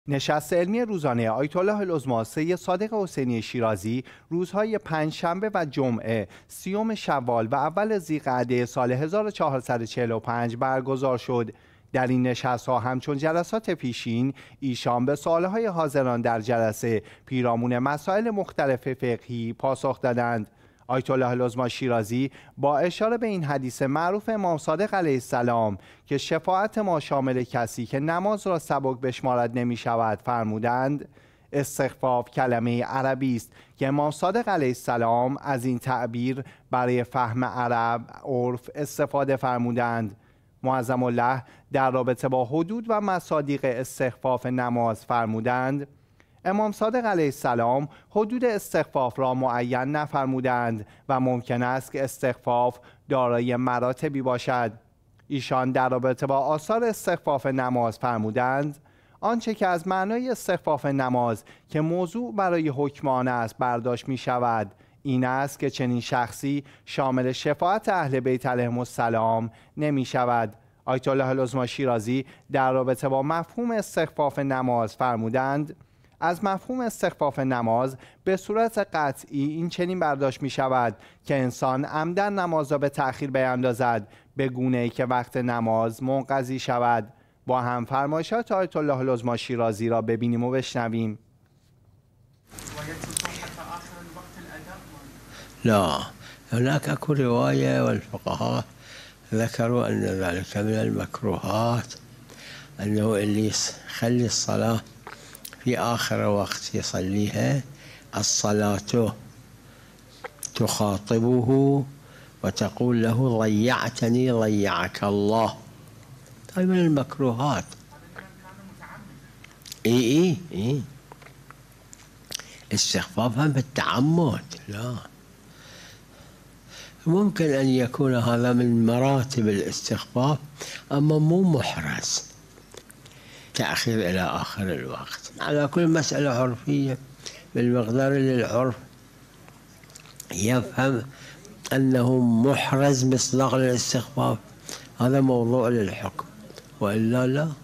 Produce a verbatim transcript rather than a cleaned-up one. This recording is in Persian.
نشست علمی روزانه آیت الله العظمی سید صادق حسینی شیرازی روزهای پنجشنبه و جمعه سیوم شوال و اول ذی‌قعده سال هزار و چهارصد و چهل و پنج برگزار شد. در این نشست‌ها همچون جلسات پیشین ایشان به سوالهای حاضران در جلسه پیرامون مسائل مختلف فقهی پاسخ دادند. آیت الله العظمی شیرازی با اشاره به این حدیث معروف امام صادق علیه السلام که شفاعت ما شامل کسی که نماز را سبک بشمارد نمی شود فرمودند: استخفاف کلمه عربی است که امام صادق علیه السلام از این تعبیر برای فهم عرب عرف استفاده فرمودند. معظم الله در رابطه با حدود و مصادیق استخفاف نماز فرمودند: امام صادق علیه السلام حدود استخفاف را معین نفرمودند و ممکن است که استخفاف دارای مراتبی باشد. ایشان در رابطه با آثار استخفاف نماز فرمودند: آنچه که از معنای استخفاف نماز که موضوع برای حکم آن است برداشت می شود این است که چنین شخصی شامل شفاعت اهل بیت علیهم السلام نمی شود. آیت الله العظمی شیرازی در رابطه با مفهوم استخفاف نماز فرمودند: از مفهوم استخفاف نماز به صورت قطعی این چنین برداشت می شود که انسان عمدن نماز را به تأخیر بیندازد به گونه‌ای که وقت نماز منقضی شود. با هم فرمایشات آیت الله العظمی شیرازی را ببینیم و بشنویم. لا هناك اكو رواية والفقهاء ذكروا أن ذلك من المكروهات، أنه اللي يخلي الصلاة في آخر وقت يصليها الصلاة تخاطبه وتقول له ضيعتني ضيعك الله. هاي من المكروهات. اي اي اي استخفافا بالتعمد لا. ممكن أن يكون هذا من مراتب الاستخفاف أما مو محرز، تأخير إلى آخر الوقت. على كل مسألة عرفية بالمقدار اللي العرف يفهم أنه محرز مصداق للاستخفاف هذا موضوع للحكم، وإلا لا.